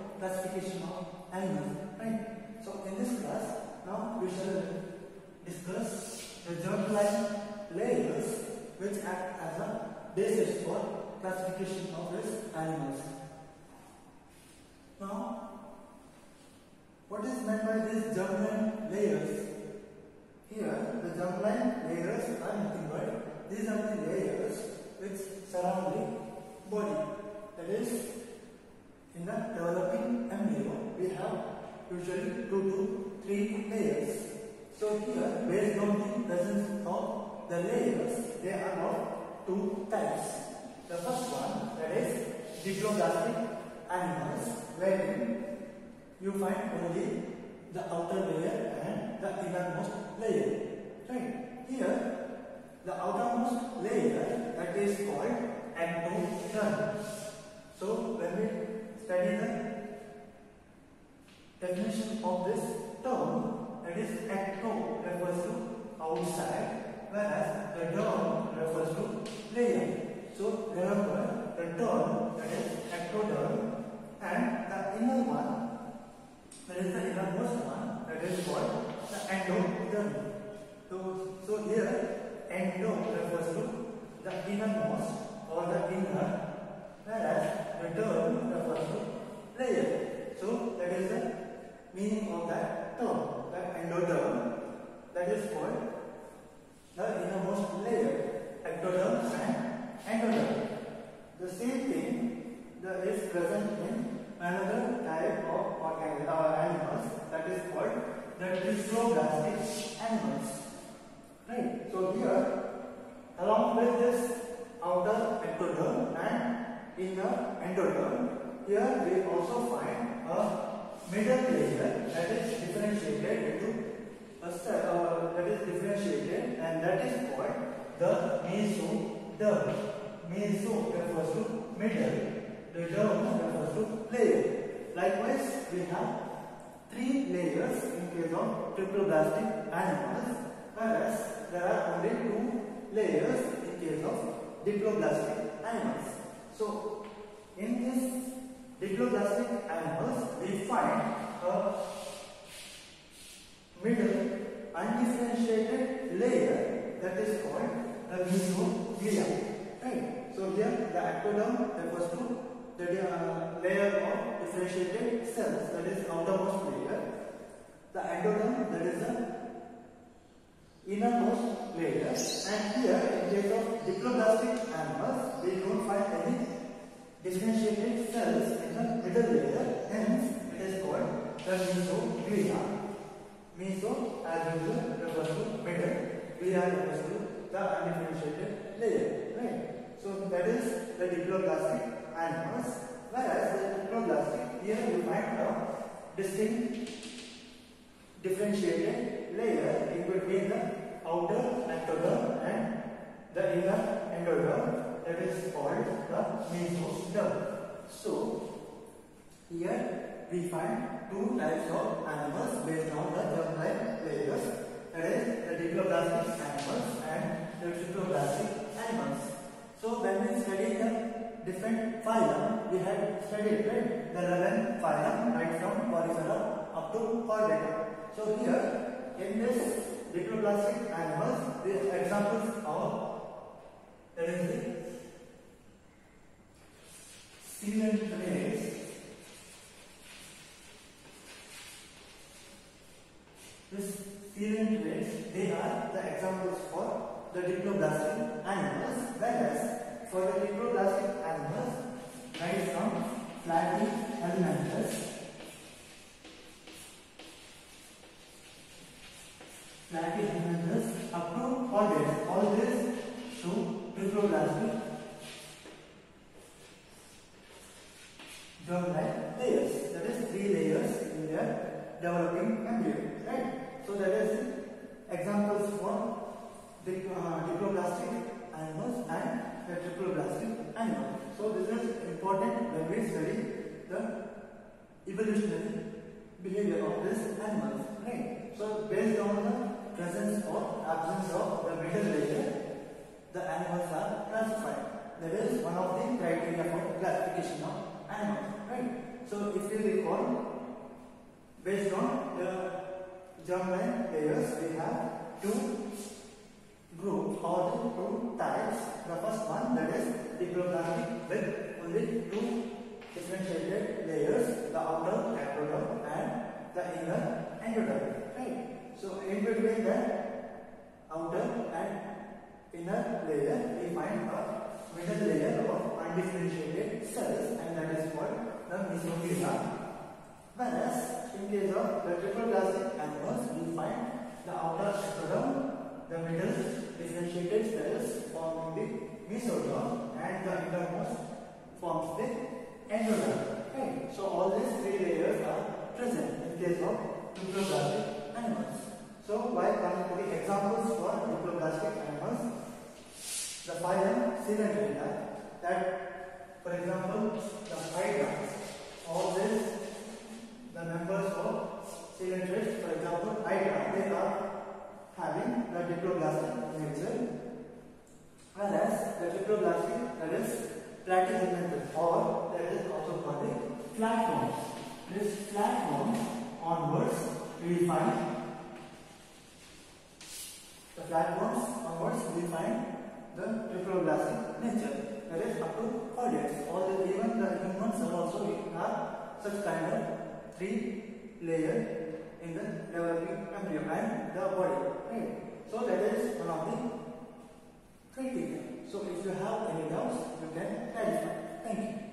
classification of animals, right? So in this class, now we shall discuss the germ-line layers which act as a basis for classification of these animals. Now, what is meant by these germ-line layers? Here, the germ-line layers are nothing but these are the layers which surround the body. That is, in the developing embryo, we have usually 2 to 3 layers. So here, based on the presence of the layers, there are of 2 types. The first one, that is diploblastic animals, wherein you find only the outer layer and the innermost layer. Right? Here, the outermost layer, that is called ectoderm. So when we study the definition of this term, that is ecto refers to outside, whereas the derm refers to layer. So remember the term, that is ectoderm, and the inner one, that is the innermost one, that is called the endoderm. So here endo refers to the innermost or the inner, whereas the derm refers to layer. So that is the meaning of that term, the endoderm, that is called the innermost layer, ectoderm and endoderm. The same thing that is present in another type of animals, that is called the diploblastic animals. Right? So here, along with this outer ectoderm and inner endoderm, here we also find a middle layer that is differentiated into and that is called the mesoderm. Meso refers to middle, the derm refers to layer. Likewise, we have 3 layers in case of triploblastic animals, whereas there are only 2 layers in case of diploblastic animals. So, in these diploblastic animals, we find a middle undifferentiated layer that is called the mesoglia. Right? So here the ectoderm refers to the layer of differentiated cells, that is outermost layer. The endoderm, that is the innermost layer. And here in case of diploblastic animals, we don't find any differentiated cells in the middle layer, hence it is called the mesoglia. Meso, as usual, refers to middle, glia refers to the undifferentiated layer. Right? So that is the diploblastic animals, whereas the diploblastic, here you find a distinct differentiated layer in between the outer ectoderm and the inner endoderm, that is called the mesoderm. So here we find 2 types of animals based on the germ-line layers, that is the diploblastic animals and the triploblastic animals. So when we study the different phylum, we have studied the 11 phylum right from Porifera up to Chordata. So here in this diploblastic animals, the examples of, that is the coelenterate. This coelenterate, they are the examples for the diploblastic animals, whereas for the diploblastic animals, right from Platyhelminthes, up to all this show diploblastic germ-line layers. That is 3 layers in their developing embryo. Right? So that is examples for diploblastic animals and the triploblastic animal. So this is important when we study the evolutionary behavior of these animals. Right? So based on the presence or absence of the middle layer, the animals are classified. That is one of the criteria for classification of animals. Right? So if you germline layers, we have two groups or two types. The first one, that is diploblastic with only two differentiated layers, the outer ectoderm and the inner endoderm. Right. So in between the outer and inner layer, we find a middle layer of undifferentiated cells, and that is called the mesothelium. Whereas in case of the triploblastic animals, we find the outer ectoderm, the middle differentiated cells forming the mesoderm, and the innermost forms the endoderm. Okay. So all these three layers are present in case of diploblastic animals. So while coming to the examples for diploblastic animals, the phylum Coelenterinae, that for example the Hydra, all these the members of coelenterate, for example Hydra, they are having the diploblastic nature, whereas the triploblastic, that is platyhelminthes, or that is also called the flatworms. This flatworm onwards we find the flatworms onwards we find the triploblastic nature, that is up to chordates. All the even the humans are also have such kind of three layer in the developing embryo and the body. Right. So that is one of the criteria. So if you have any doubts, you can clarify. Thank you.